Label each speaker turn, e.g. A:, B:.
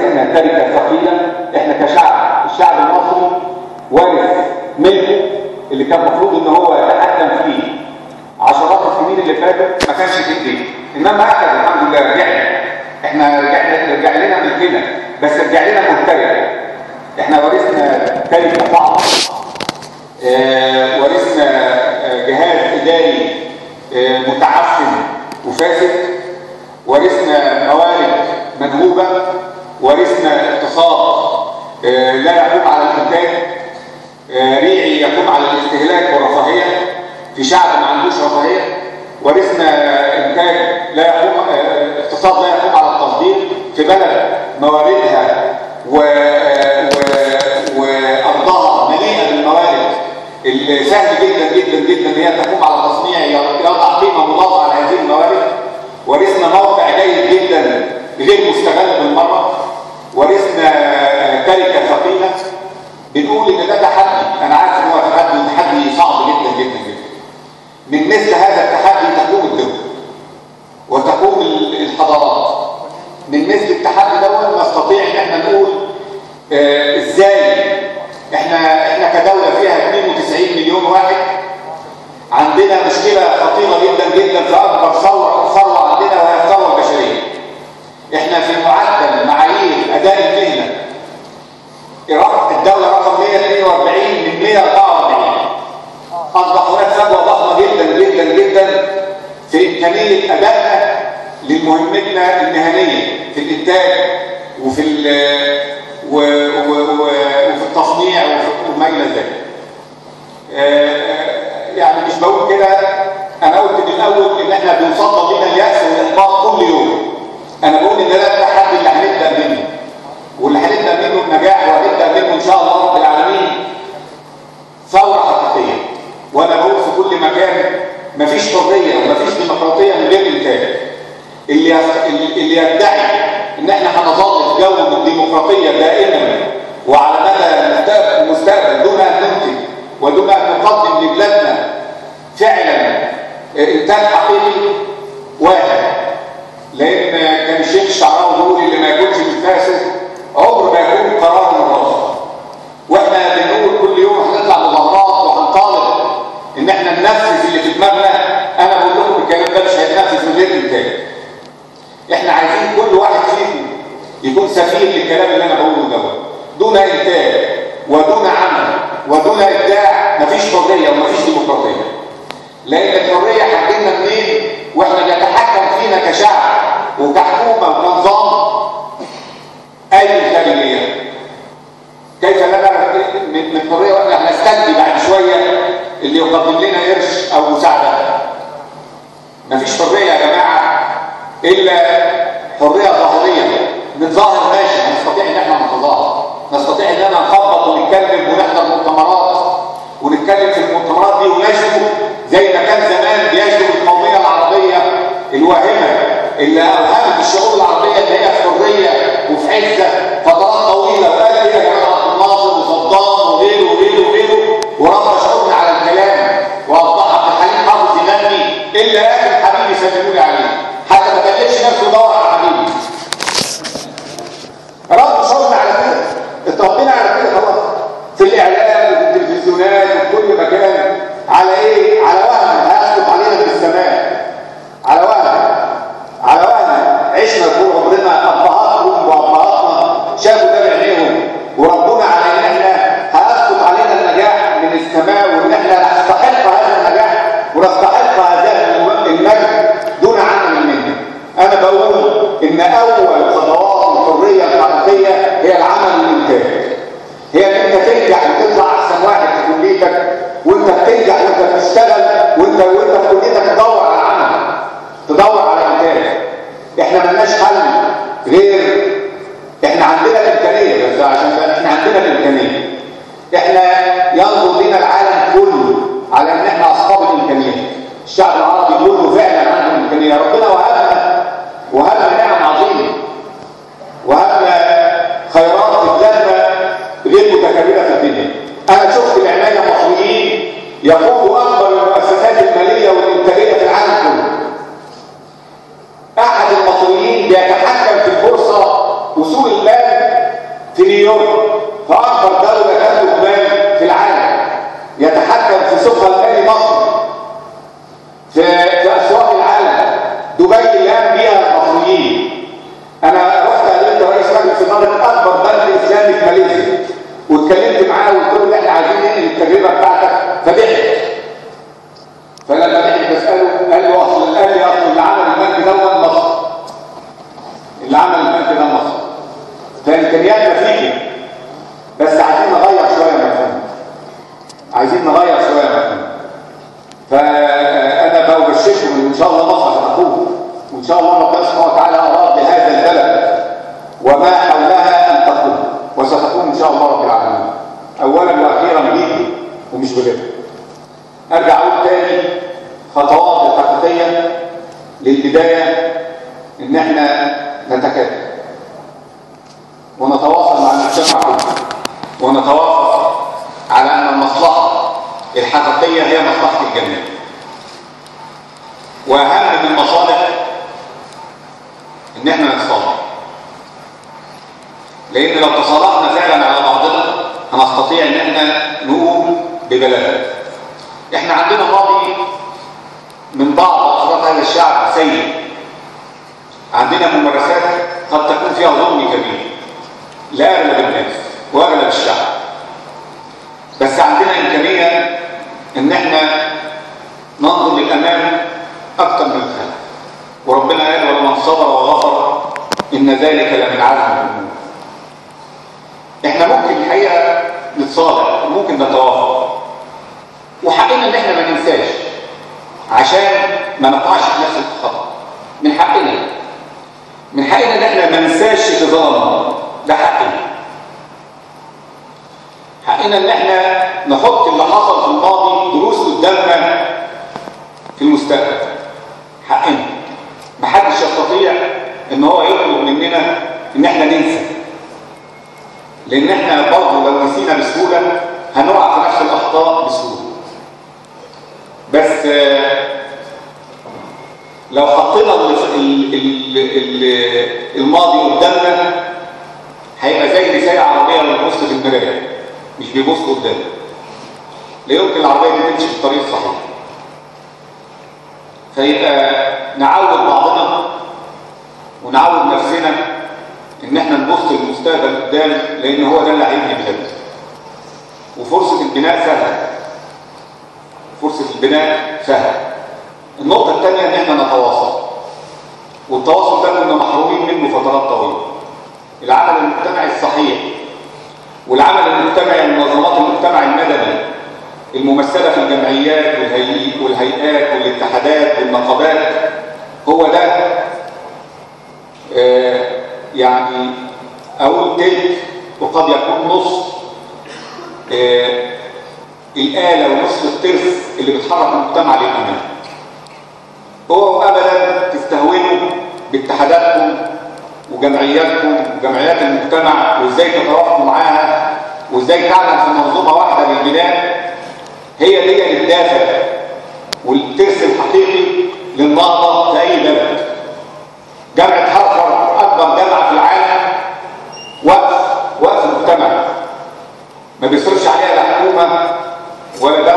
A: ورثنا تركه ثقيله. احنا كشعب، الشعب المصري ورث ملكه اللي كان المفروض ان هو يتحكم فيه عشرات السنين اللي فاتت، ما كانش في ايديه. انما اخذ الحمد لله، رجعنا. احنا رجع لنا ملكنا، بس رجع لنا ممتلك. احنا ورثنا تركه صعبه، ورثنا جهاز اداري متعفن وفاسد، ورثنا موارد منهوبه، ورثنا اقتصاد لا يقوم على الانتاج، ريعي يقوم على الاستهلاك والرفاهيه في شعب ما عندوش رفاهيه. ورثنا انتاج لا يقوم، اقتصاد لا يقوم على التصدير في بلد مواردها وارضها مليئه بالموارد. سهل جدا جدا جدا ان هي تقوم على تصنيع يضع قيمه مضافه على هذه الموارد. ورثنا موقع جيد جدا غير مستغل بالمره. ورثنا تركه ثقيله. بنقول ان ده تحدي، انا عارف ان هو تحدي صعب جدا جدا جدا. من مثل هذا التحدي تقوم الدول وتقوم الحضارات. من مثل التحدي دوت نستطيع ان احنا نقول ازاي احنا كدوله فيها 92 مليون واحد، عندنا مشكله خطيره جدا جدا في اكبر ثروه عندنا وهي الثروه البشريه. احنا في معدل معايير اداء المهنه الدوله رقم 142 من 144. اصبح هناك فجوه ضخمه جدا جدا جدا في امكانيه ادائنا لمهمتنا المهنيه في الانتاج وفي التصنيع وما الى ذلك. يعني مش بقول كده، انا قلت من الاول ان احنا بيوصلنا بينا اليأس والاحباط كل يوم. انا بقول ان ده التحدي اللي هنبدا منه، واللي هنبدا منه النجاح، وهنبدا منه ان شاء الله رب العالمين ثوره حقيقيه. وانا بقول في كل مكان مفيش حريه ومفيش ديمقراطيه من غير انتاج. اللي يدعي ان احنا هنظل في جو من الديمقراطيه دائما وعلى مدى المستقبل دون ان ننتج ودون ان نقدم لبلادنا فعلا انتاج حقيقي واحد. لان كان الشيخ الشعراوي بيقول اللي ما يكونش بالفاسد عمره ما يكون قرار من راسه. واحنا بنقول كل يوم هنطلع مظاهرات وهنطالب ان احنا ننفذ اللي في دماغنا. انا بقول لكم الكلام ده مش هيتنفذ من غير انتاج. احنا عايزين كل واحد فيكم يكون سفير للكلام اللي انا بقوله دوت. دون انتاج ودون عمل ودون ابداع مفيش حريه ومفيش ديمقراطيه. لان الحريه هتجيلنا منين واحنا بيتحكم فينا كشعب وكحكومه وكنظام اي كلمه؟ كيف لنا من حريه واحنا هنستنتج بعد شويه اللي يقدم لنا قرش او مساعده؟ مفيش حريه يا جماعه الا حريه ظاهريه. من ظاهر ماشي، هنستطيع ان احنا نتظاهر، نستطيع ان احنا نخبط ونتكلم ونحضر مؤتمرات ونتكلم في المؤتمرات دي ونشهد زي ما كان زمان بيشهد القوميه العربيه الواهمه اللي اوهمت الشعوب العربيه ان هي في حريه وفي عزه فترات طويله، وقال ايه يا جماعه عبد الناصر وصدام وغيره وغيره وغيره، وربى شعوبنا على الكلام واصبح عبد الحليم حافظ يغني الا اخر حبيبي سلموني عليه، حتى ما كلفش نفسه دور على حبيبي. ربى شعوبنا على كده، اتربينا على كده خلاص في الاعلام وفي التلفزيونات وفي كل مكان. على ايه؟ على وهم هيسقط علينا في السماء، على وهم عشنا طول عمرنا، ابهاتهم وابهاتنا شافوا ده بعينيهم وربونا على ان احنا هيسقط علينا النجاح من السماء، وان احنا نستحق هذا النجاح ونستحق هذا المجد دون عمل منه. انا بقول ان اول خطوات الحريه الحقيقيه هي العمل والانتاج، هي ان انت تنجح وتطلع احسن واحد في كليتك، وانت بتنجح وانت بتشتغل وانت في كليتك تدور على عمل، تدور على انتاج. احنا ملناش حل غير احنا عندنا الامكانيه، بس عشان احنا عندنا الامكانيه احنا ينظر بنا العالم كله على ان احنا اصحاب الامكانيات. الشعب العربي كله فعلا عنده امكانيه، ربنا وهبنا نعم عظيمه، وهبنا خيرات في بلادنا غير متكرره في الدنيا. انا شفت العنايه المصريين يقودوا اكبر المؤسسات الماليه والانتاجيه في العالم كله. احد المصريين بيتحكم في البورصه وسوق المال في نيويورك، في اكبر دوله تملك مال في العالم، يتحكم في سوقها المالي مصر، في اسواق العالم، دبي اللي قام بيها المصريين. انا رحت قابلت رئيس مجلس اداره اكبر بنك اسلامي في ماليزيا واتكلمت معاه وقلت له احنا عايزين ننقل التجربه بتاعتك، فضحك. فلما ضحك بساله قال لي اصل اللي عمل البنك ده مصر، اللي عمل البنك ده مصر، فامكانياتنا فيك، بس عايزين نغير شويه مفهوم، عايزين نغير شويه مفهوم. فانا ببشركم ان شاء الله مصر هتقوم، وان شاء الله ربنا سبحانه وتعالى اراد بهذا البلد وما حولها ان تقوم، وستقوم ان شاء الله رب العالمين. اولا واخيرا بيكم ومش بغيركم. ارجع اقول تاني خطوات الحقيقيه للبدايه، ان احنا نتكاتف ونتواصل مع المجتمع كله، ونتوافق على ان المصلحه الحقيقيه هي مصلحه الجميع. واهم من المصالح ان احنا نتصالح، لان لو تصالحنا فعلا على بعضنا هنستطيع ان احنا نقوم ببلدنا. احنا عندنا ماضي من بعض افراد هذا الشعب سيء، عندنا ممارسات قد تكون فيها ظلم كبير لاغلب الناس واغلب الشعب، بس عندنا امكانيه ان احنا ننظر للامام اكثر من الخلف، وربنا قال ولمن صبر وغفر ان ذلك لمن عزم الامور. احنا ممكن الحقيقه نتصالح وممكن نتوافق، وحقنا ان احنا ما ننساش عشان ما نقعش في نفس الخطأ. من حقنا ان احنا ما ننساش اللي ظلمنا، ده حقنا ان احنا نحط اللي حصل في الماضي دروس قدامنا في المستقبل. حقنا محدش يستطيع ان هو يطلب مننا ان احنا ننسى، لان احنا برضه لو نسينا بسهوله هنقع في نفس الاخطاء بسهوله. بس لو حطينا الماضي قدامنا هيبقى زي اللي سايق عربيه وبيبص في المرايه، مش بيبص قدامه. لا يمكن العربيه دي تمشي في الطريق الصحيح. فيبقى نعود بعضنا ونعود نفسنا ان احنا نبص للمستقبل قدام، لان هو ده اللي هيبني بلادنا. وفرصه البناء سهله، فرصه البناء سهله. النقطه الثانيه ان احنا نتواصل، والتواصل ده كنا محرومين منه فترات طويله. العمل المجتمعي الصحيح والعمل المجتمعي ومنظمات المجتمع المدني الممثله في الجمعيات والهيئات والاتحادات والنقابات، هو ده يعني اقول تلت وقد يكون نص الآلة ونصف الترس اللي بتحرك المجتمع للأمام. هو ابدا تستهونوا باتحاداتكم وجمعياتكم وجمعيات المجتمع وازاي تتوافقوا معاها وازاي تعمل في منظومه واحده للبناء. هي دي الدافع والترس الحقيقي للنهضه في اي بلد. جامعه هارفارد اكبر جامعه في العالم وقف مجتمع، ما بيصرفش عليها لا حكومه ولا